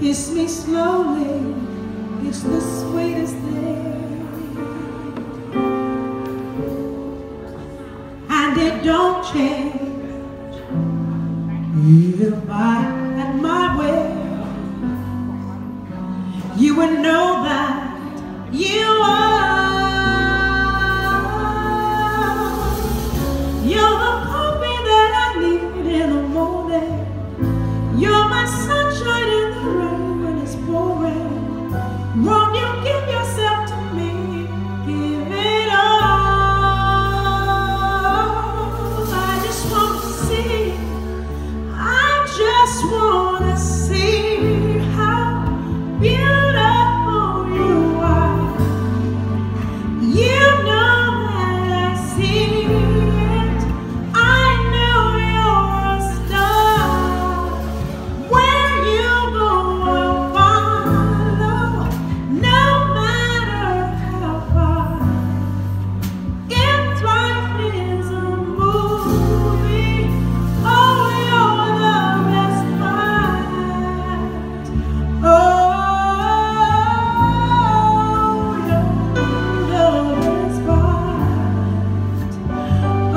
Kiss me slowly, it's the sweetest thing, and it don't change if I had my way. You would know that you you're the coffee that I need in the morning. You're my sunshine in the rain when it's pouring. Won't you give yourself to me? Give it all. I just want to see. I just want to see how beautiful you are. You know that I see it. I know you're a star. Where you go, I'll follow, no matter how far. If life is a movie, oh, you're the best part. Oh, you're the best part. Oh,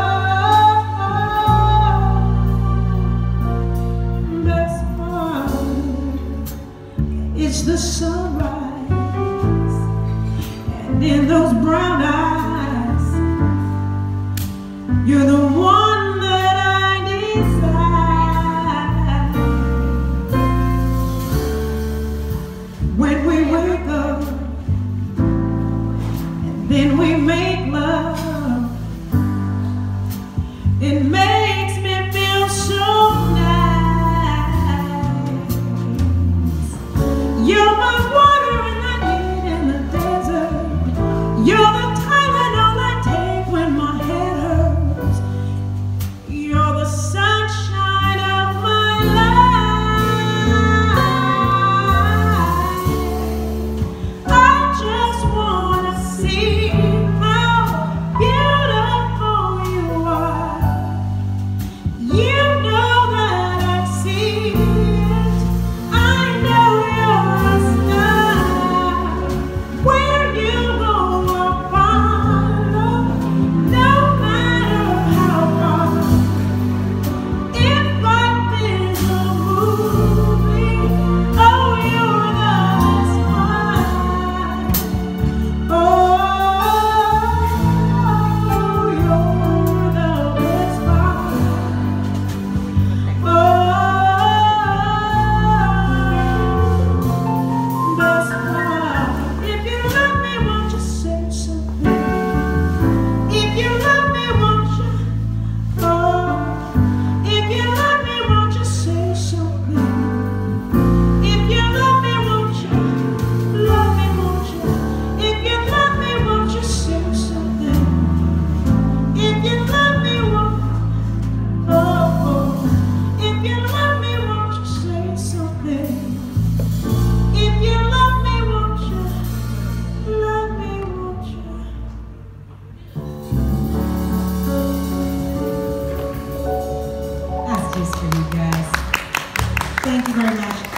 best part. It's the sunrise, and in those brown eyes, you're the one that I desire. When we wake up and then we make love, it makes me feel so nice. You're my water and I need in the desert. You're the Tylenol I take when my head hurts. You're the sunshine of my life. I just want to see how beautiful you are. You know that I see it. I know you're a star. Where you go, I'll follow, no matter how far. If life is a movie, oh, you're the best part. Oh, you're the best part. Oh, best part. If you love me, won't you say something? If you love me, won't you? Oh, if you love me, won't you say something? If you love me, won't you? Love me, won't you? If you love me, won't you say something? If you love me, won't if you love me, won't you say something? If you love me, won't you? Love me, won't you? That's just for you guys. Thank you very much.